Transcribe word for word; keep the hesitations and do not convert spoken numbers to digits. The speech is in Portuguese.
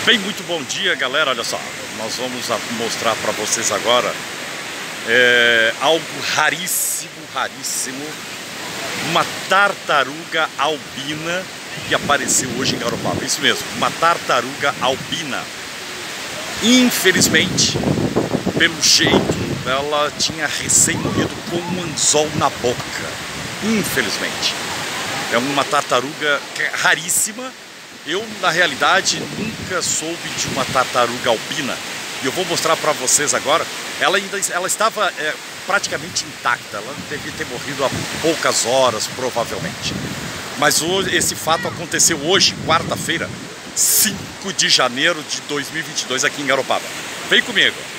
Bem, muito bom dia, galera. Olha só, nós vamos mostrar para vocês agora é, algo raríssimo, raríssimo. Uma tartaruga albina que apareceu hoje em Garopaba. Isso mesmo, uma tartaruga albina. Infelizmente, pelo jeito, ela tinha recém morrido com um anzol na boca. Infelizmente. É uma tartaruga raríssima. Eu, na realidade, nunca soube de uma tartaruga albina. E eu vou mostrar para vocês agora. Ela ainda ela estava é, praticamente intacta. Ela devia ter morrido há poucas horas, provavelmente. Mas hoje, esse fato aconteceu hoje, quarta-feira, cinco de janeiro de dois mil e vinte e dois, aqui em Garopaba. Vem comigo.